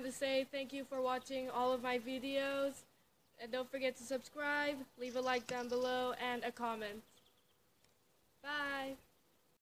to say thank you for watching all of my videos. And don't forget to subscribe, leave a like down below, and a comment. Bye!